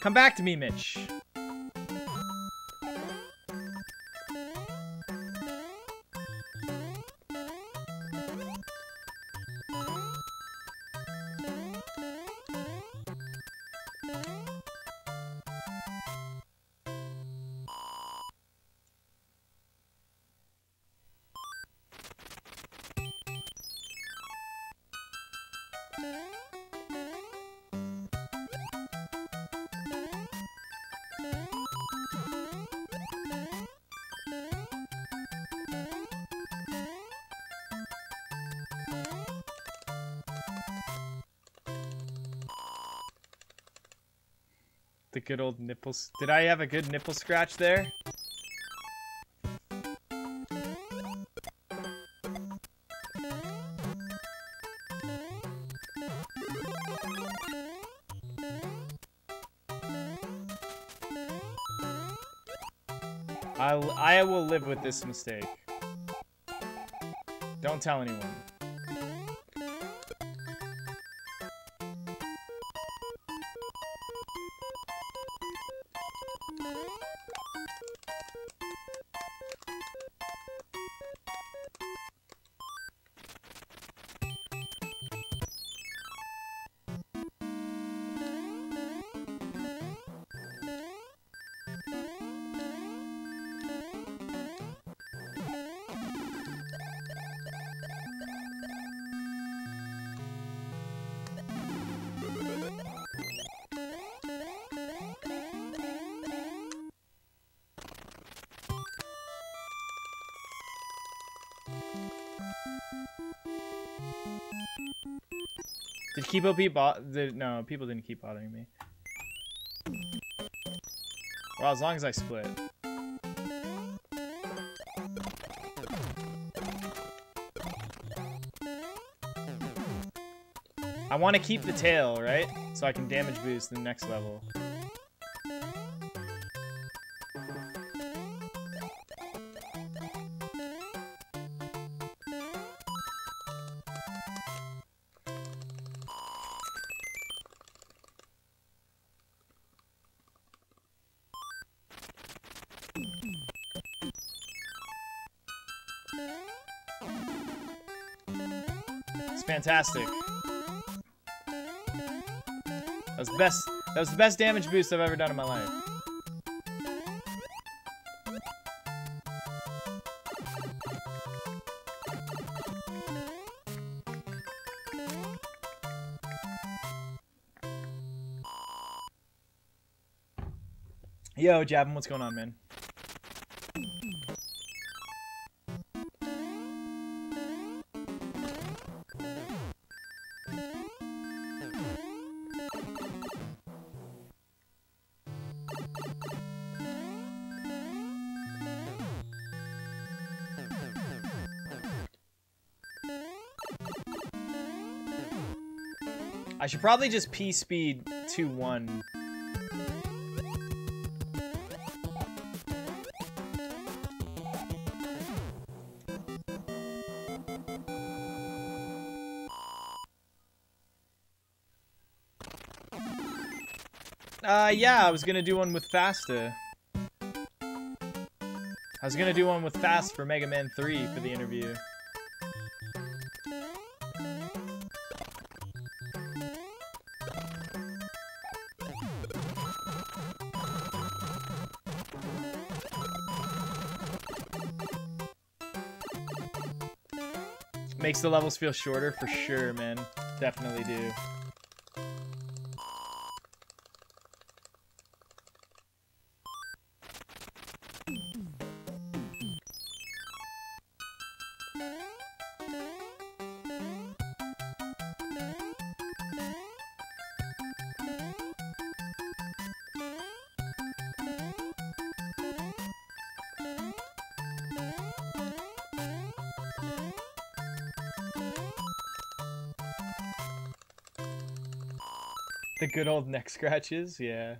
Come back to me, Mitch. The good old nipples. Did I have a good nipple scratch there? I will live with this mistake. Don't tell anyone. Did Kipo no, people didn't keep bothering me. Well, as long as I split. I want to keep the tail, right? So I can damage boost the next level. It's fantastic. That was the best damage boost I've ever done in my life. Yo, Jabin, what's going on, man? I should probably just P-speed 2-1. Yeah, I was gonna do one with Fasta. I was gonna do one with Fast for Mega Man 3 for the interview. Makes the levels feel shorter for sure, man. Definitely do. The good old neck scratches, yeah.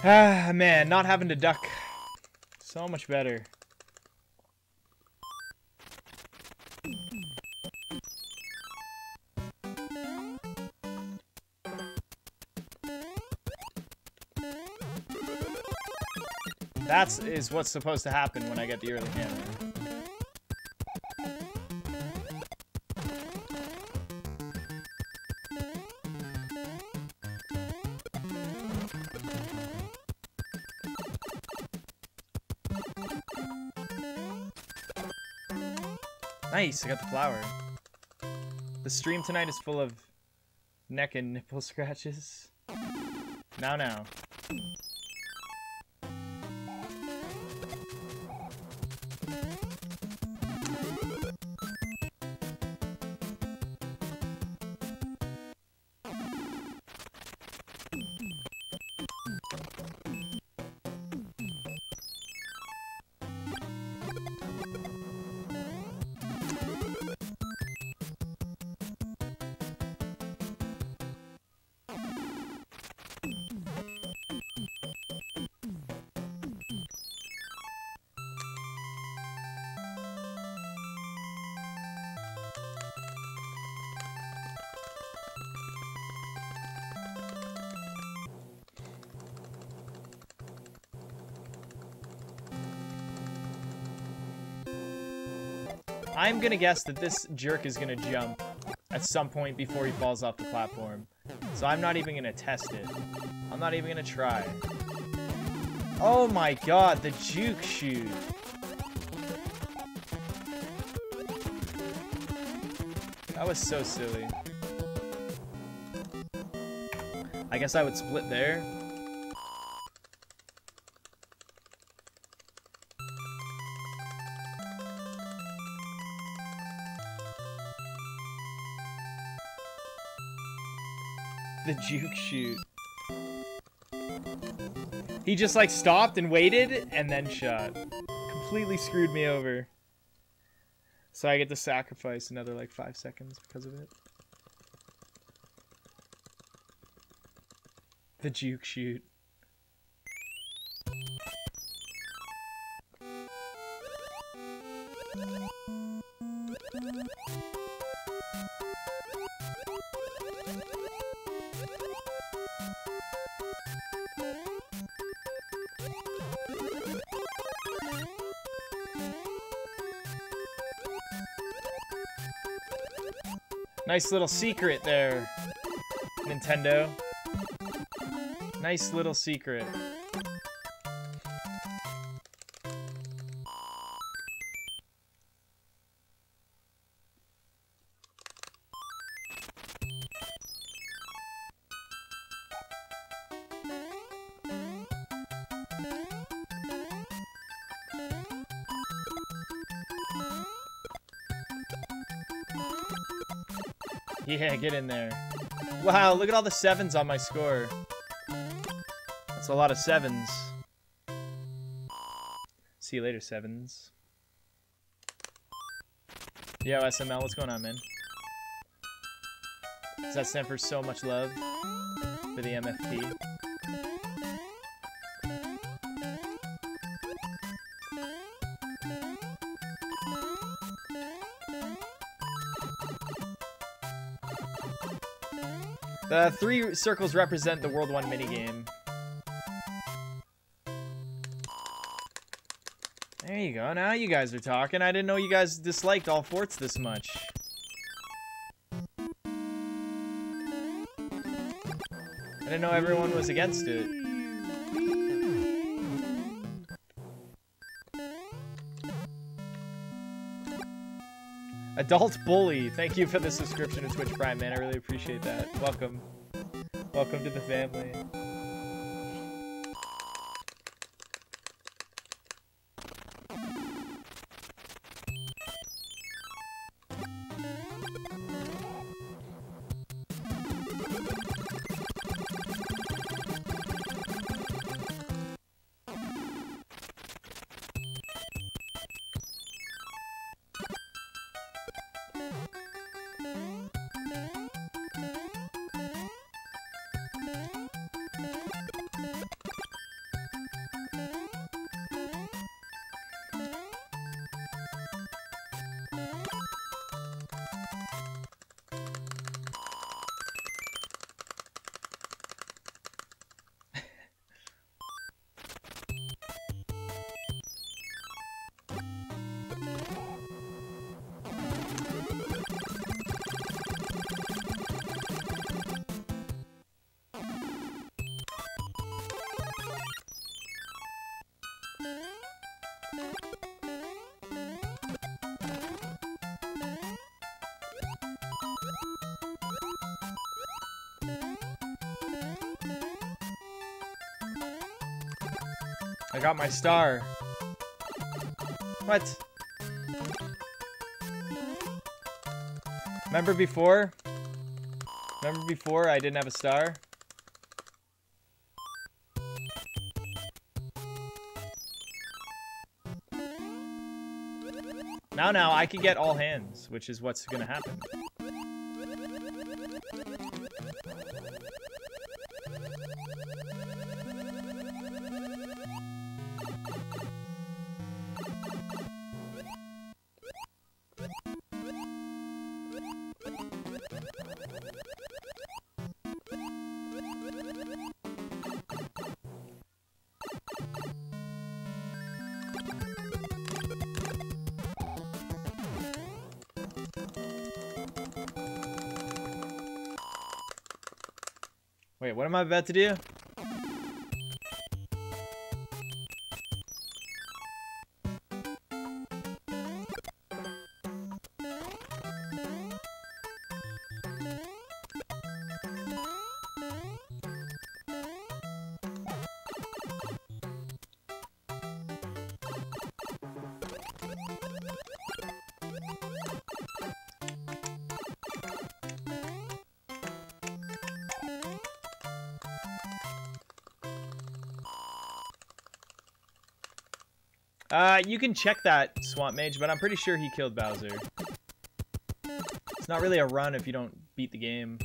Ah, man, not having to duck. So much better. That is what's supposed to happen when I get the early hammer. Nice, I got the flower. The stream tonight is full of neck and nipple scratches. Now. I'm gonna guess that this jerk is gonna jump at some point before he falls off the platform. So I'm not even gonna test it. I'm not even gonna try. Oh my god, the juke shoot. That was so silly. I guess I would split there. The juke shoot. He just like stopped and waited and then shot. Completely screwed me over. So I get to sacrifice another like 5 seconds because of it. The juke shoot. Nice little secret there, Nintendo. Nice little secret. Yeah, get in there. Wow, look at all the 7s on my score. That's a lot of 7s. See you later, 7s. Yo, SML, what's going on, man? Does that stand for so much love for the MFP? The 3 circles represent the World 1 minigame. There you go. Now you guys are talking. I didn't know you guys disliked all forts this much. I didn't know everyone was against it. Adult Bully, thank you for the subscription to Twitch Prime, man. I really appreciate that. Welcome. Welcome to the family. I got my star. What? Remember before? Remember before I didn't have a star? Now I can get all hands, which is what's gonna happen. Wait, what am I about to do? You can check that, Swamp Mage, but I'm pretty sure he killed Bowser. It's not really a run if you don't beat the game.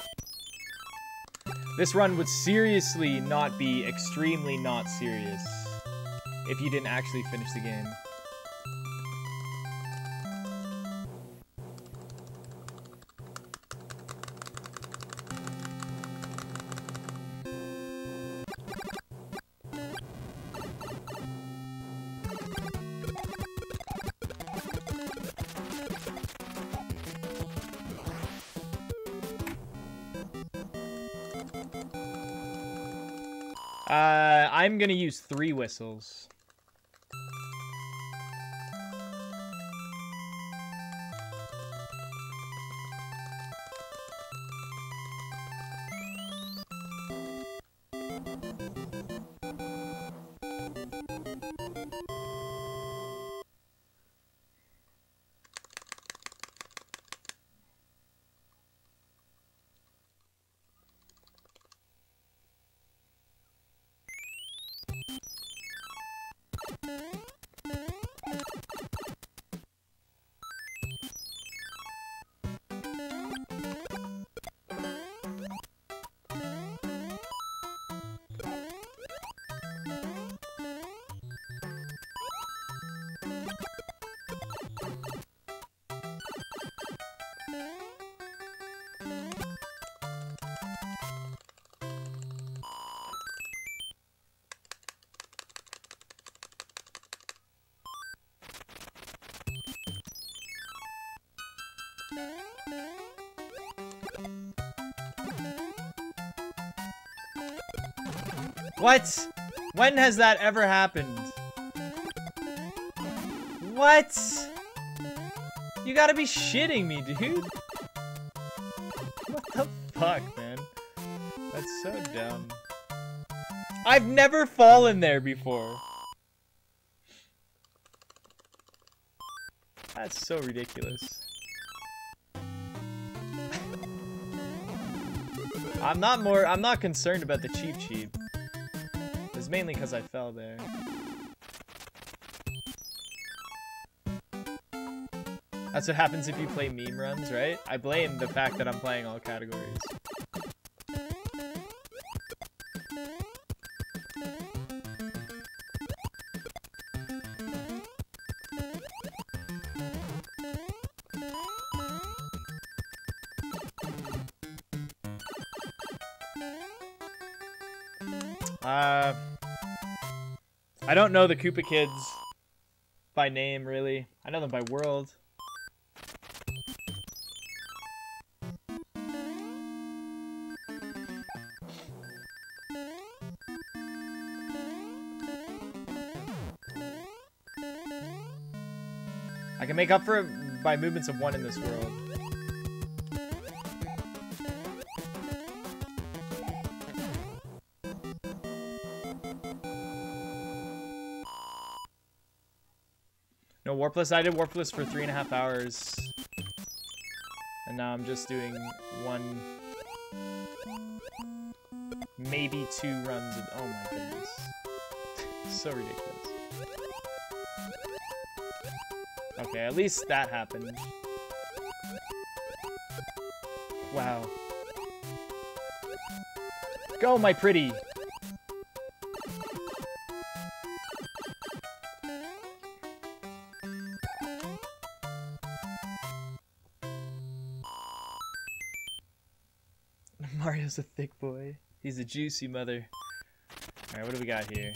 This run would seriously not be extremely not serious if you didn't actually finish the game. I'm gonna use 3 whistles. What? When has that ever happened? What? You gotta be shitting me, dude. What the fuck, man? That's so dumb. I've never fallen there before. That's so ridiculous. I'm not concerned about the cheap cheap. It's mainly because I fell there. That's what happens if you play meme runs, right? I blame the fact that I'm playing all categories. I don't know the Koopa Kids by name, really. I know them by world. I can make up for it by movements of 1 in this world. No, Warpless. I did Warpless for 3.5 hours. And now I'm just doing 1, maybe 2 runs of... Oh my goodness. So ridiculous. Okay, at least that happened. Wow. Go, my pretty! Mario's a thick boy. He's a juicy mother. Alright, what do we got here?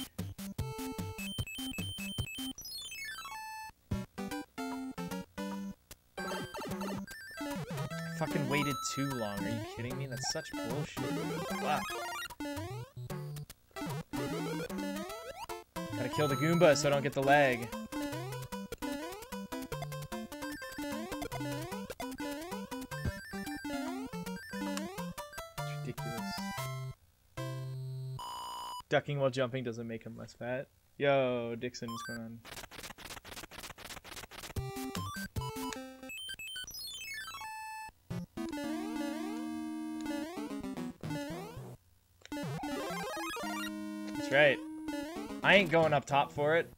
I fucking waited too long. Are you kidding me? That's such bullshit. Wow. Gotta kill the Goomba so I don't get the lag. Ducking while jumping doesn't make him less fat. Yo, Dixon, what's going on? That's right. I ain't going up top for it.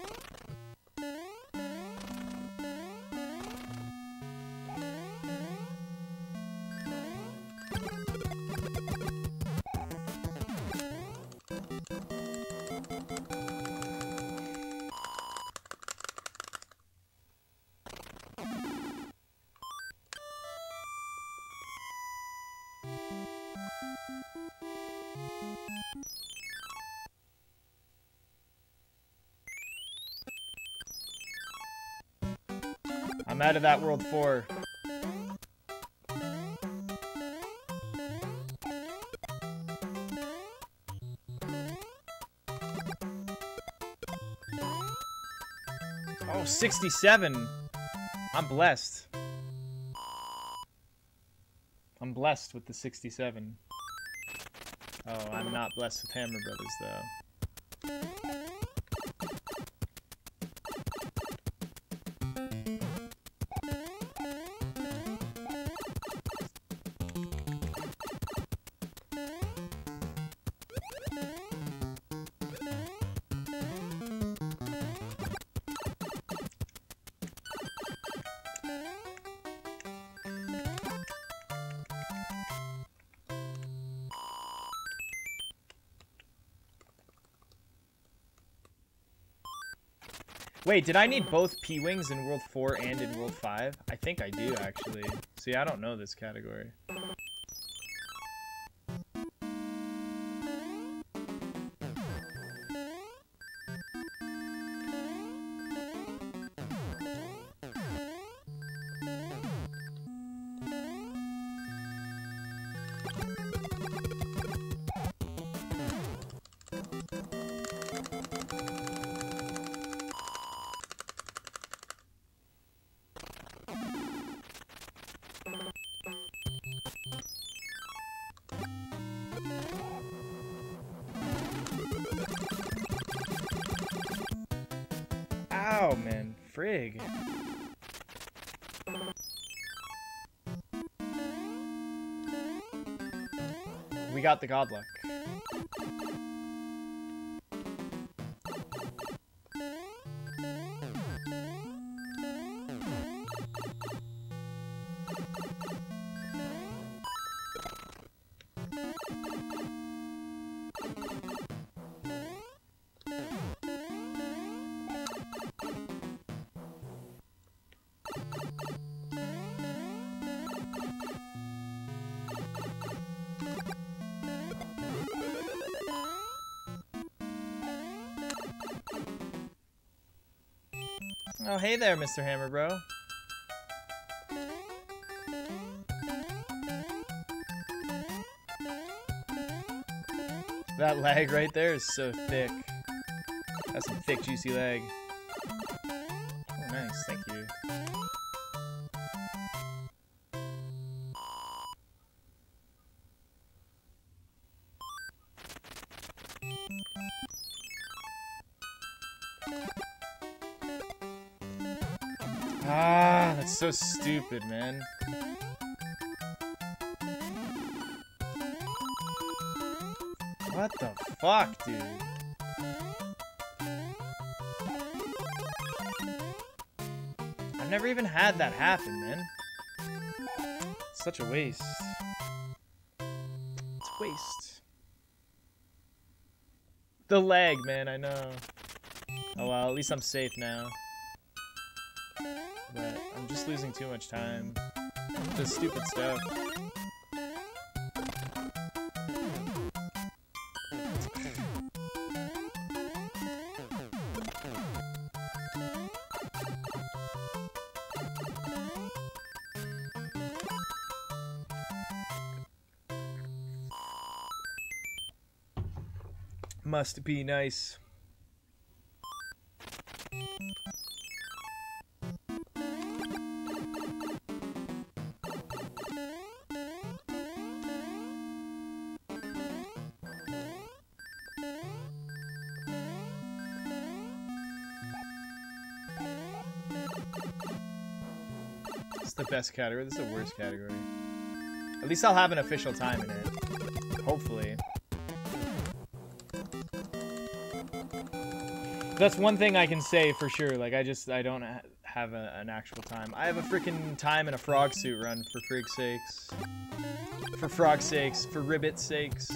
I'm out of that World 4. Oh, 67. I'm blessed. I'm blessed with the 67. Oh, I'm not blessed with Hammer Brothers, though. Wait, did I need both P-Wings in World 4 and in World 5? I think I do, actually. See, I don't know this category. Ow, man. Frig. We got the Godluck. Oh, hey there, Mr. Hammer Bro. That lag right there is so thick. That's some thick, juicy lag. Oh, nice. Thank you. Ah, that's so stupid, man. What the fuck, dude? I've never even had that happen, man. It's such a waste. It's a waste. The lag, man, I know. Oh well, at least I'm safe now. But I'm just losing too much time. This stupid stuff. Must be nice. It's the best category. This is the worst category. At least I'll have an official time in it. Hopefully. That's one thing I can say for sure. Like, I don't have an actual time. I have a freaking time in a frog suit run, for frig's sakes. For frog's sakes. For ribbit's sakes.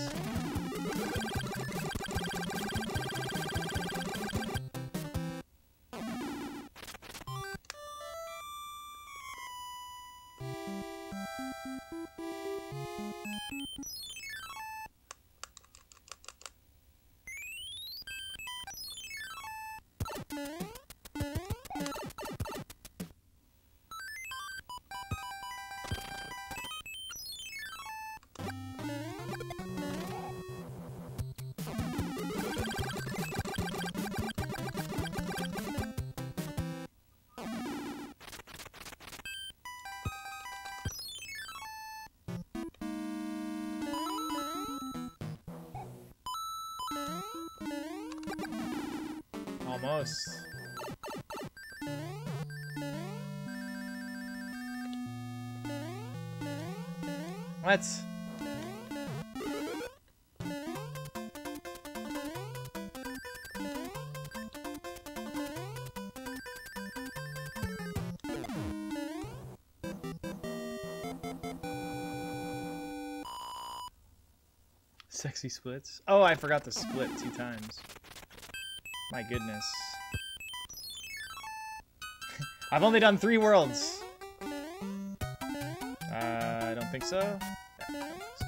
Almost. What? Sexy splits. Oh, I forgot to split 2 times. My goodness. I've only done 3 worlds. I don't think so. Yeah, I don't think so.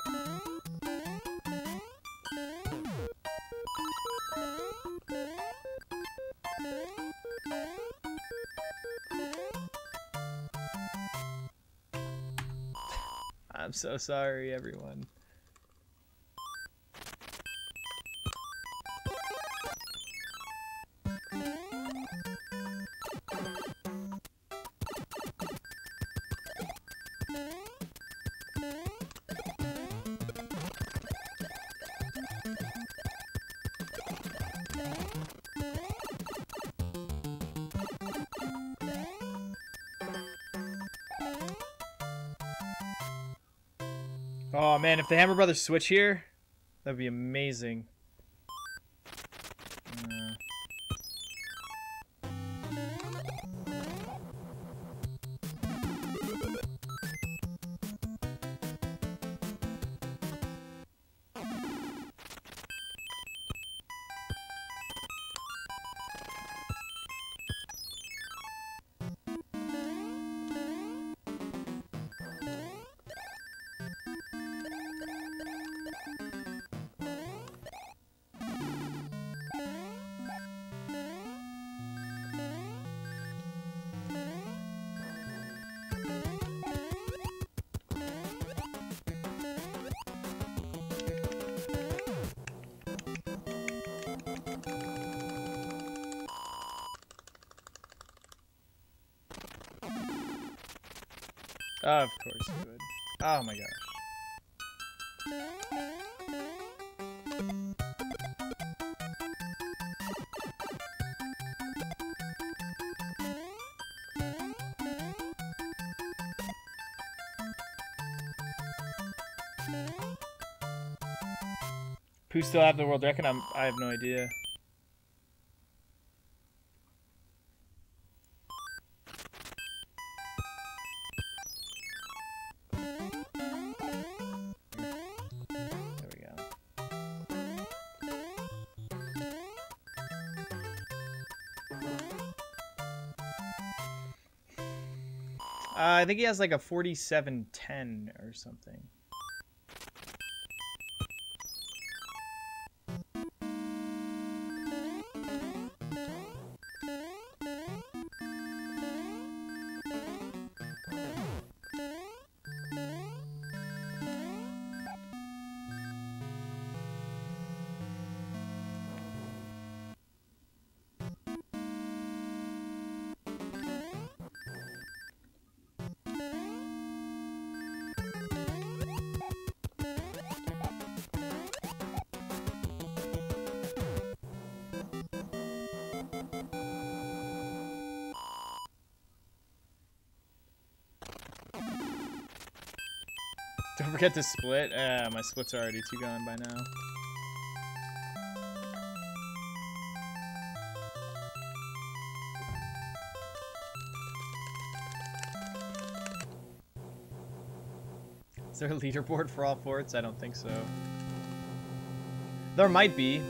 I'm so sorry, everyone. Oh man, if the Hammer Brothers switch here, that'd be amazing. Of course you would. Oh my gosh. Who still have the world record? I have no idea. There we go. I think he has like a 4710 or something. Don't forget to split. My splits are already too gone by now. Is there a leaderboard for all forts? I don't think so. There might be.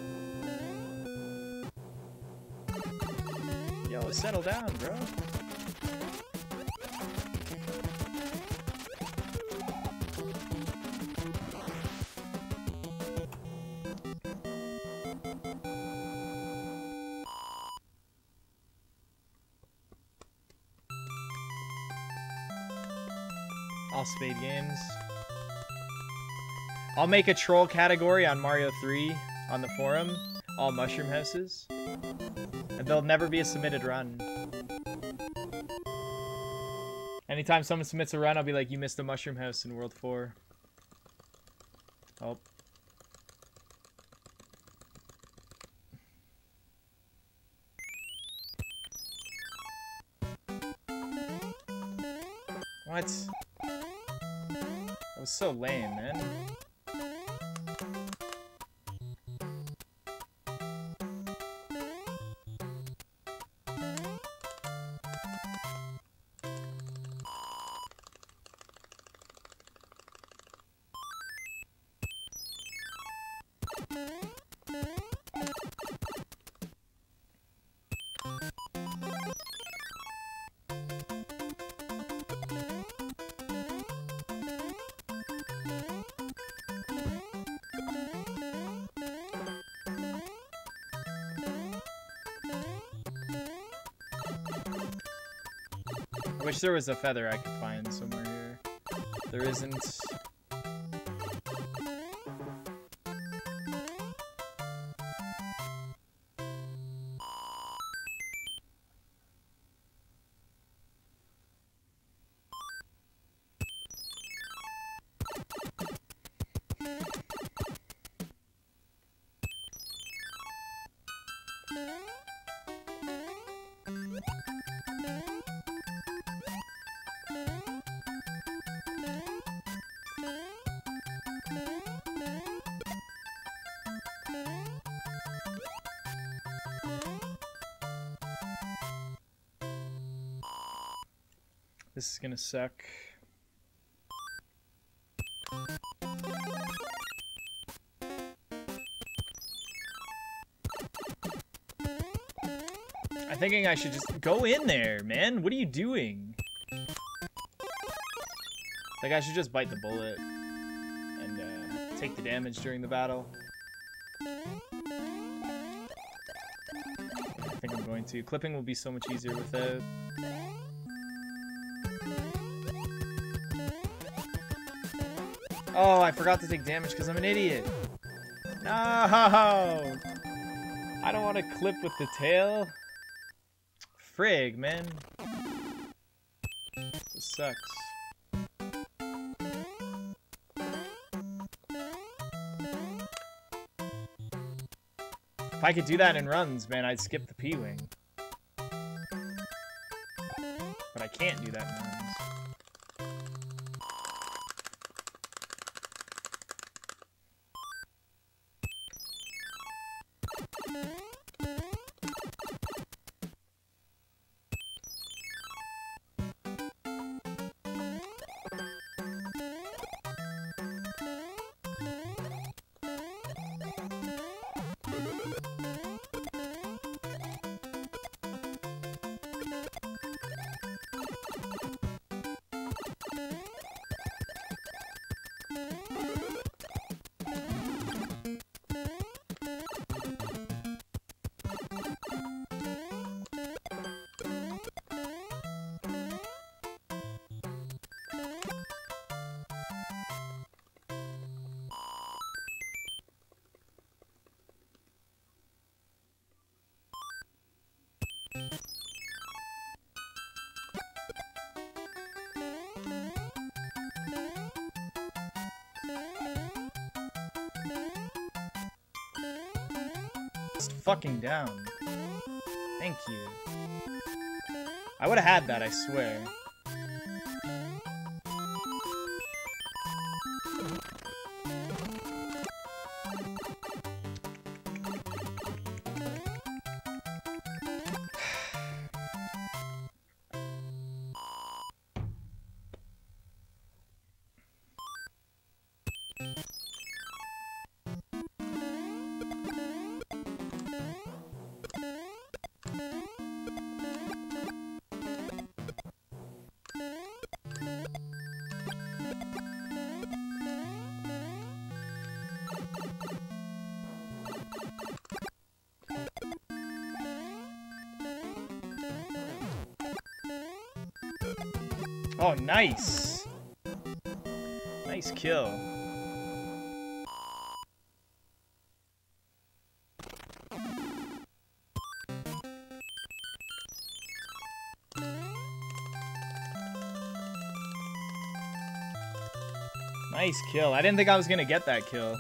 Yo, settle down, bro. All Spade games. I'll make a troll category on Mario 3 on the forum. All mushroom houses. And there'll never be a submitted run. Anytime someone submits a run, I'll be like, you missed a mushroom house in World 4. Oh. What? That was so lame, man. I wish there was a feather I could find somewhere here. There isn't. This is gonna suck. I'm thinking I should just go in there, man. What are you doing? Like I should just bite the bullet and take the damage during the battle. I think I'm going to. Clipping will be so much easier without. Oh, I forgot to take damage because I'm an idiot. No! I don't want to clip with the tail. Frig, man. This sucks. If I could do that in runs, man, I'd skip the P-Wing. But I can't do that in runs. Fucking down. Thank you. I would have had that, I swear. Oh, nice. Nice kill. Nice kill. I didn't think I was gonna get that kill.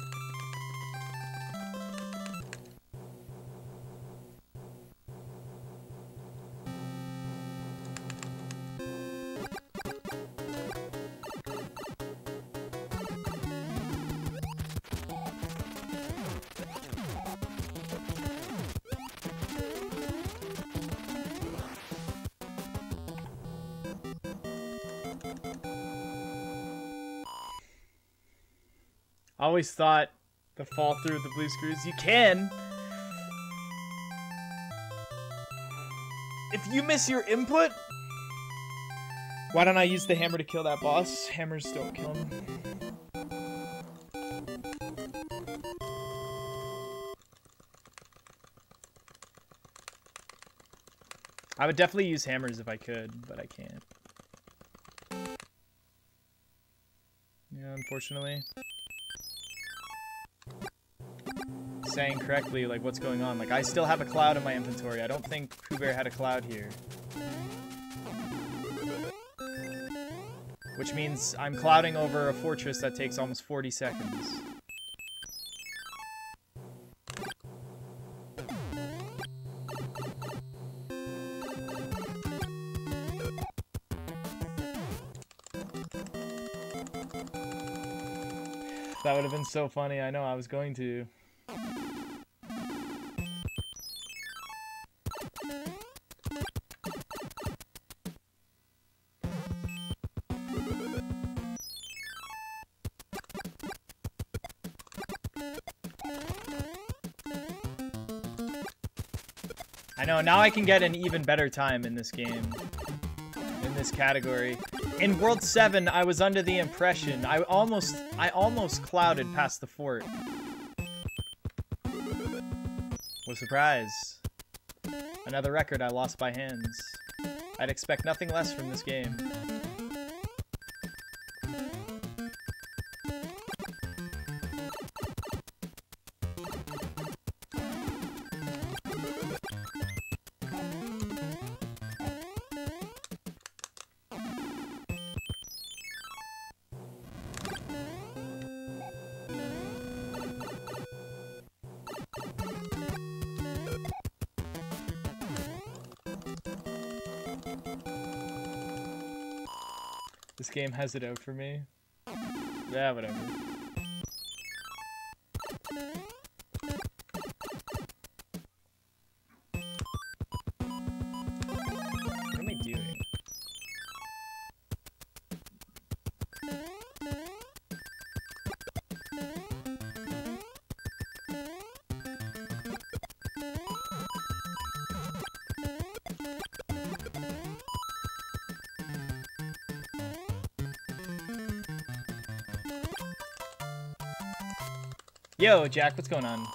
I always thought to fall through the blue screws. You can. If you miss your input, why don't I use the hammer to kill that boss? Hammers don't kill him. I would definitely use hammers if I could, but I can't. Yeah, unfortunately. Saying correctly, like, what's going on? Like, I still have a cloud in my inventory. I don't think Pooh Bear had a cloud here. Which means I'm clouding over a fortress that takes almost 40 seconds. That would have been so funny. I know, I was going to. I know, now I can get an even better time in this game. In this category. In World 7, I was under the impression I almost clouded past the fort. What a surprise. Another record I lost by hands. I'd expect nothing less from this game. This game has it out for me. Yeah, whatever. Yo, Jack, what's going on?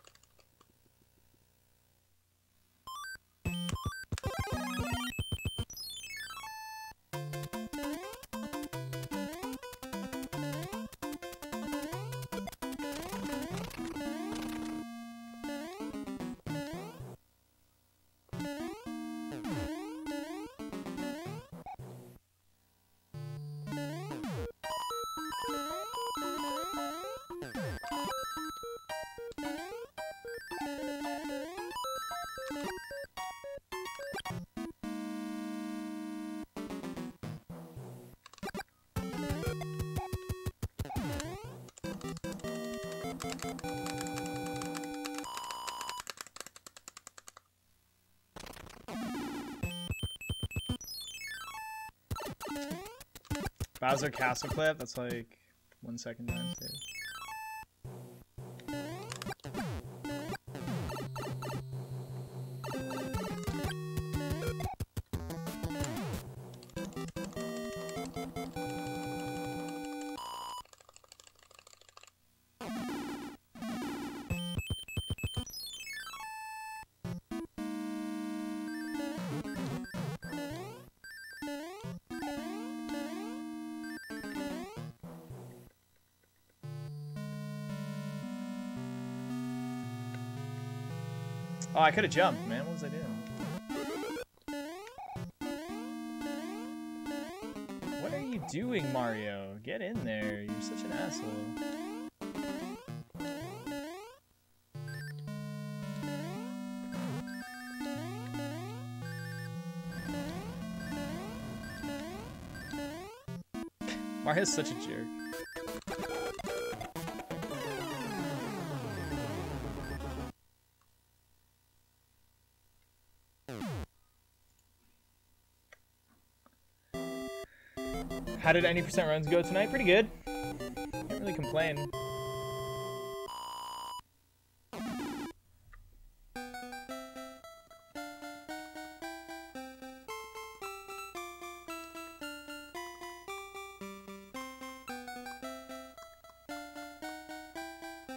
Bowser Castle clip, that's like 1 second time too. Oh, I could have jumped, man. What was I doing? What are you doing, Mario? Get in there. You're such an asshole. Mario's such a jerk. How did any percent runs go tonight? Pretty good. Can't really complain.